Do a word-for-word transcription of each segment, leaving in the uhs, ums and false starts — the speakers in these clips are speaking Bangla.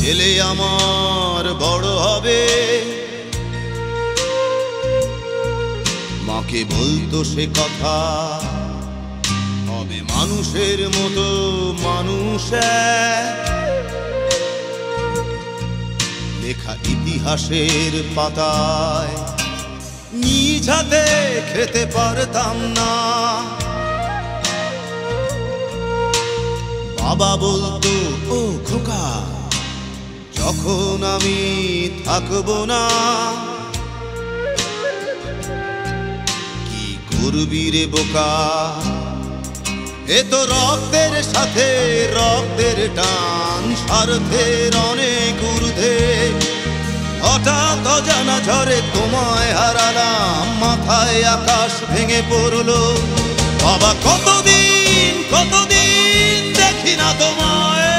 ছেলে আমার বড় হবে, মাকে বলতো সে কথা, হবে মানুষের মতো মানুষ। লেখা ইতিহাসের পাতায় নিজ হাতে খেতে পারতাম না। বাবা বলতো ও খোকা, যখন আমি থাকবো না, কি করবি রে বোকা, এ তো রক্তের সাথে রক্তের টান, স্বার্থের অনেক ঊর্ধ্বে। হঠাৎ অজানা ঝড়ে তোমায় হারালাম, মাথায় আকাশ ভেঙে পড়লো। বাবা কতদিন কতদিন দেখি না তোমায়,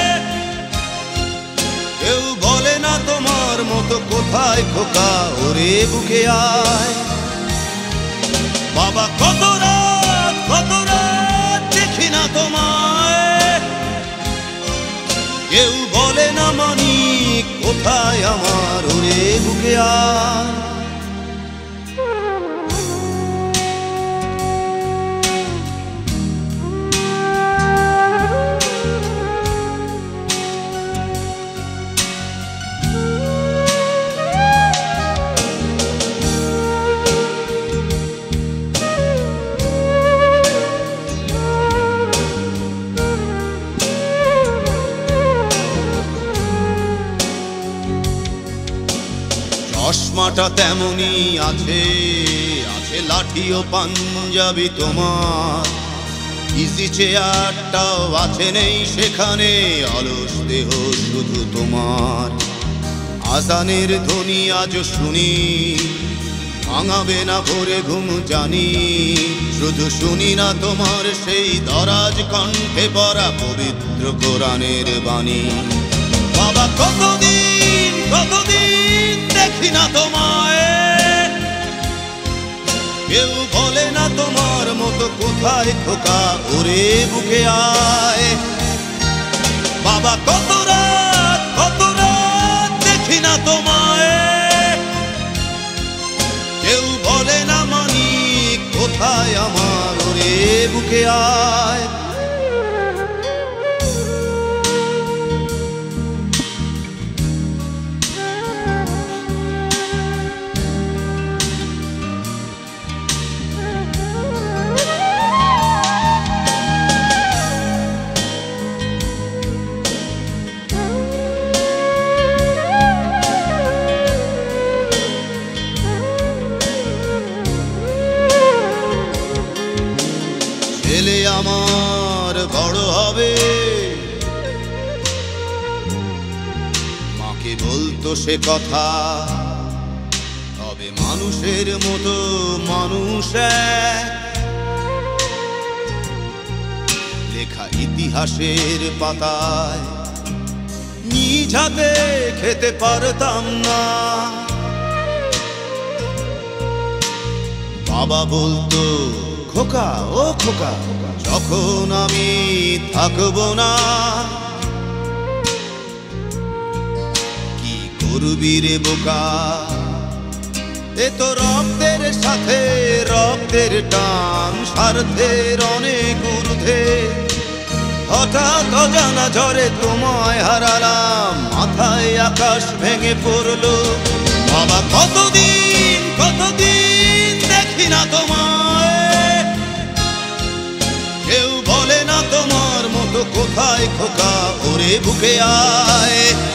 কেউ বলে না তোমার মতো কোথায় খোকা, ওরে বুকে আয়। বাবা কত রাত কত রাত দেখি না তোমায়, কেউ বলে না মানি কোথায় আমার, ওরে বুকে আয়। চশমাটা তেমনি আছে, আছে লাঠি ও পাঞ্জাবি তোমার, ইজি চেয়ারটাও আছে নেই সেখানে, অলস দেহ শুধু তোমার। আজানের ধ্বনি আজ শুনি, ভাঙাবে না ভোরে ঘুম জানি, শুধু শুনি না তোমার সেই দরাজ কণ্ঠে পড়া পবিত্র কোরআনের বাণী। বাবা কতদিন কতদিন দেখি না তোমায়, কেউ বলে না তোমার মতো কোথায় খোকা, ওরে বুকে আয়। বাবা কত রাত কত রাত দেখি না তোমায়, কেউ বলে না মানি কোথায় আমার, ওরে বুকে আয়। ছেলে আমার বড় হবে, মাকে বলতো সে কথা, হবে মানুষের মতো মানুষ। লেখা ইতিহাসের পাতায় নিজ হাতে খেতে পারতাম না। বাবা বলতো খোকা ও খোকা, যখন আমি থাকবো না, কি করবি রে বোকা, এ তো রক্তের সাথে রক্তের টান, স্বার্থের অনেক ঊর্ধ্বে। হঠাৎ অজানা ঝড়ে তোমায় হারালাম, মাথায় আকাশ ভেঙে পড়লো। বাবা কতদিন কতদিন দেখি না তোমায়, কেউ বলে না তোমার মতো কোথায় খোকা, ওরে বুকে আয়।